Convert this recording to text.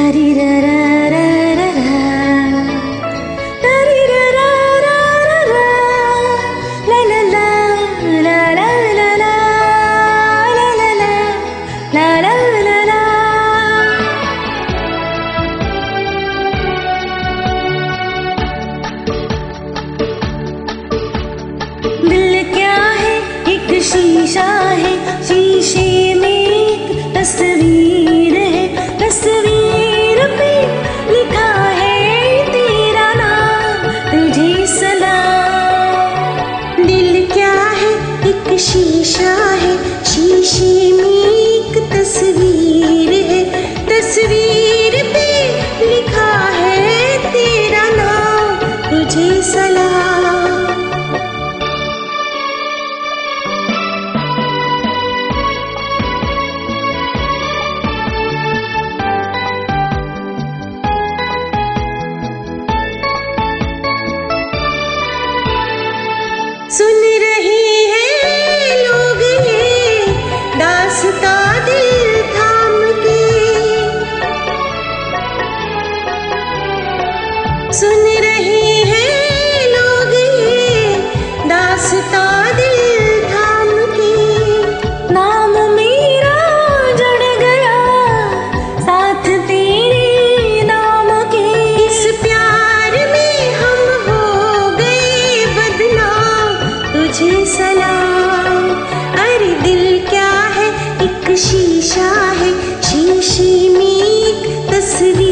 शीशा है, शीशे में एक तस्वीर है, तस्वीर पे लिखा है तेरा नाम, तुझे सलाम। दिल क्या है, एक शीशा है, शीशे में एक तस्वीर है, तस्वीर पे लिखा है तेरा नाम, तुझे सलाम। सुन रहे हैं लोग ये दास्तां दिल थाम के, सुन रहे हैं लोग ये दास्तां दिल थाम के। नाम मेरा जड़ गया साथ तेरे नाम के, इस प्यार में हम हो गए बदनाम, तुझे सलाम। अरे दिल क्या है, एक शीशा है, शीशे में एक तस्वीर